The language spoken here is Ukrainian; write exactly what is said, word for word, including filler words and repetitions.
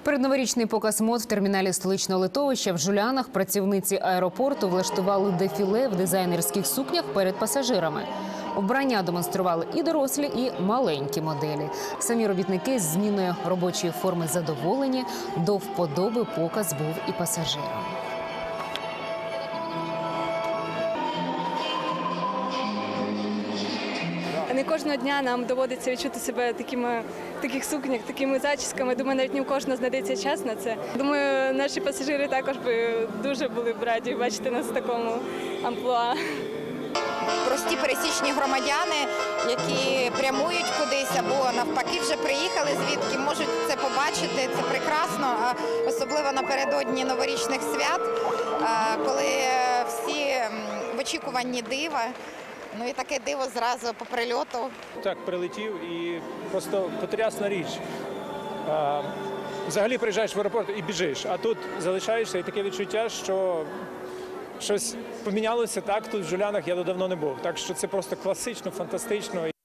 Передноворічний показ мод в терміналі столичного литовища в Жулянах працівниці аеропорту влаштували дефіле в дизайнерських сукнях перед пасажирами. Вбрання демонстрували і дорослі, і маленькі моделі. Самі робітники з зміною робочої форми задоволені, до вподоби показ був і пасажирам. Не кожного дня нам доводиться відчути себе такими, в таких сукнях, такими зачісками. Думаю, навіть не у кожного знайдеться час на це. Думаю, наші пасажири також би дуже були б раді бачити нас в такому амплуа. Прості пересічні громадяни, які прямують кудись або навпаки вже приїхали звідки, можуть це побачити, це прекрасно, особливо напередодні новорічних свят, коли всі в очікуванні дива. Ну і таке диво зразу по прильоту. Так, прилетів і просто потрясна річ. А, взагалі приїжджаєш в аеропорт і біжиш, а тут залишаєшся і таке відчуття, що щось помінялося так, тут в Жулянах я давно не був. Так що це просто класично, фантастично.